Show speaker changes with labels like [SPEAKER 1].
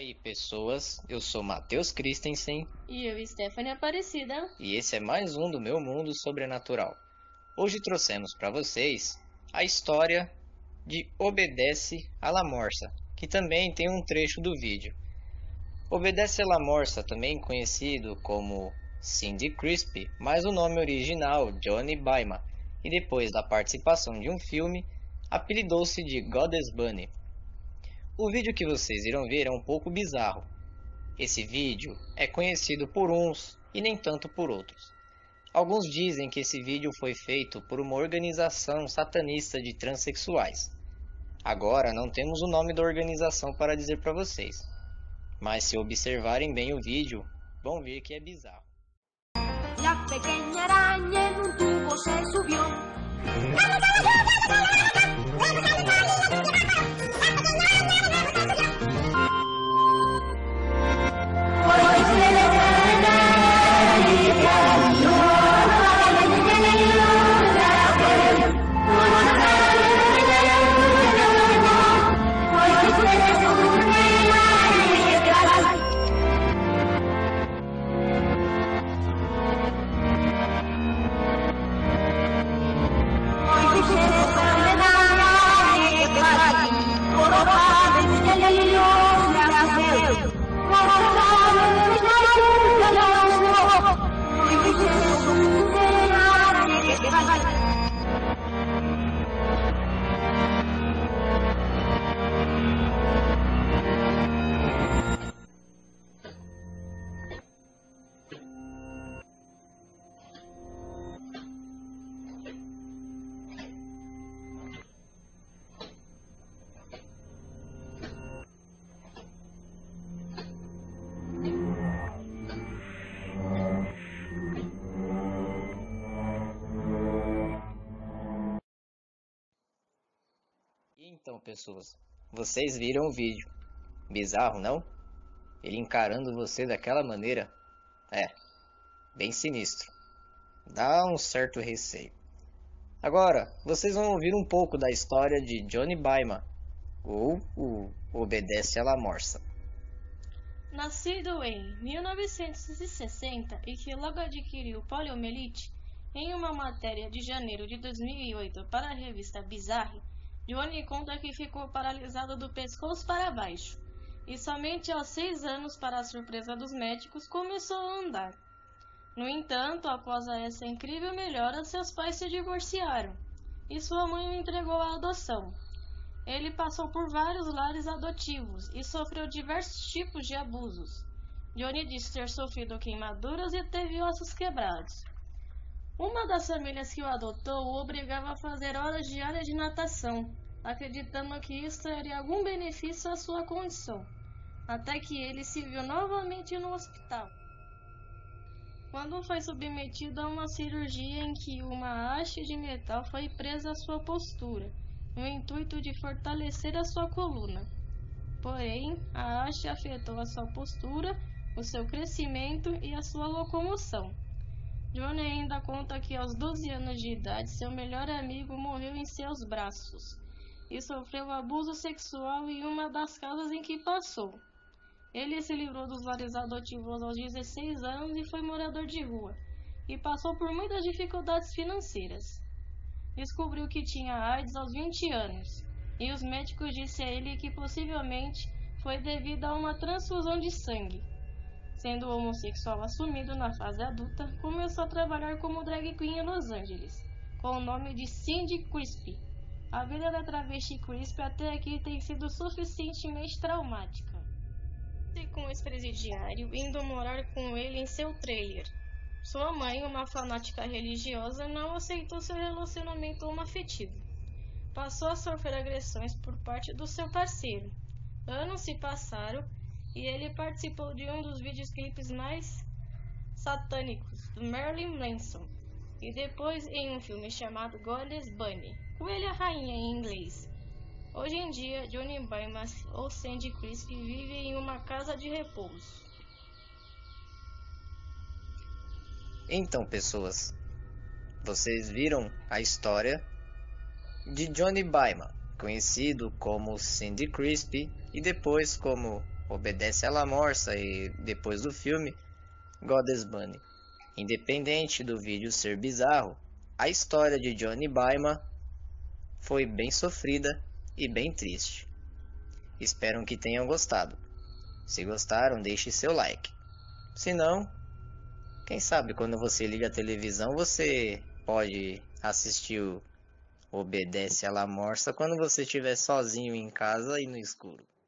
[SPEAKER 1] aí, pessoas, eu sou Matheus Christensen
[SPEAKER 2] E eu, Stephanie Aparecida.
[SPEAKER 1] e esse é mais um do meu mundo sobrenatural. Hoje trouxemos para vocês a história de Obedece a La Morsa, que também tem um trecho do vídeo. Obedece a La Morsa, também conhecido como Cindy Crisp, mas o nome original Johnny Baima, e depois da participação de um filme, apelidou-se de Goddess Bunny. O vídeo que vocês irão ver é um pouco bizarro. Esse vídeo é conhecido por uns e nem tanto por outros. Alguns dizem que esse vídeo foi feito por uma organização satanista de transexuais. Agora não temos o nome da organização para dizer para vocês, mas se observarem bem o vídeo, vão ver que é bizarro.
[SPEAKER 3] La pequeña araña en un tubo se subió.
[SPEAKER 1] Então, pessoas, vocês viram o vídeo. Bizarro, não? Ele encarando você daquela maneira. Bem sinistro. Dá um certo receio. Agora, vocês vão ouvir um pouco da história de Johnny Baima, ou o Obedece a La Morsa.
[SPEAKER 2] Nascido em 1960 e que logo adquiriu poliomielite, em uma matéria de janeiro de 2008 para a revista Bizarre, Johnny conta que ficou paralisado do pescoço para baixo e somente aos 6 anos, para a surpresa dos médicos, começou a andar. No entanto, após essa incrível melhora, seus pais se divorciaram e sua mãe o entregou à adoção. Ele passou por vários lares adotivos e sofreu diversos tipos de abusos. Johnny diz ter sofrido queimaduras e teve ossos quebrados. Uma das famílias que o adotou o obrigava a fazer horas diárias de natação, acreditando que isso teria algum benefício à sua condição, até que ele se viu novamente no hospital, quando foi submetido a uma cirurgia em que uma haste de metal foi presa à sua postura, no intuito de fortalecer a sua coluna. Porém, a haste afetou a sua postura, o seu crescimento e a sua locomoção. Johnny ainda conta que aos 12 anos de idade, seu melhor amigo morreu em seus braços e sofreu abuso sexual em uma das casas em que passou. Ele se livrou dos lares adotivos aos 16 anos e foi morador de rua, e passou por muitas dificuldades financeiras. Descobriu que tinha AIDS aos 20 anos, e os médicos disseram a ele que possivelmente foi devido a uma transfusão de sangue. Sendo homossexual assumido na fase adulta, começou a trabalhar como drag queen em Los Angeles, com o nome de Cindy Crisp. A vida da travesti Crisp até aqui tem sido suficientemente traumática. Com o ex-presidiário, indo morar com ele em seu trailer. Sua mãe, uma fanática religiosa, não aceitou seu relacionamento homoafetivo. Passou a sofrer agressões por parte do seu parceiro. Anos se passaram e ele participou de um dos videoclipes mais satânicos do Marilyn Manson, e depois em um filme chamado Goddess Bunny, Coelha Rainha em inglês. Hoje em dia, Johnny Baima ou Cindy Crisp vive em uma casa de repouso.
[SPEAKER 1] Então, pessoas, vocês viram a história de Johnny Baima, conhecido como Cindy Crisp e depois como Obedece a La Morsa e depois do filme Goddess Bunny. Independente do vídeo ser bizarro, a história de Johnny Baima foi bem sofrida e bem triste. Espero que tenham gostado. Se gostaram, deixe seu like. Se não, quem sabe quando você liga a televisão você pode assistir o Obedece a La Morsa quando você estiver sozinho em casa e no escuro.